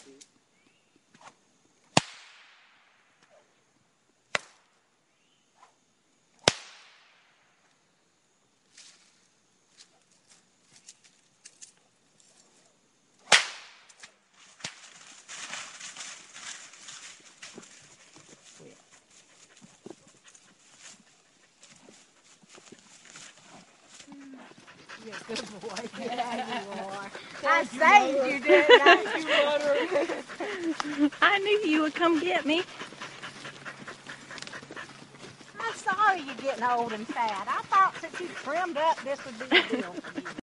You're a good boy. Yeah, you are. I saved you, didn't I? I knew you would come get me. I'm sorry you're getting old and fat. I thought since you trimmed up, this would be the deal for you.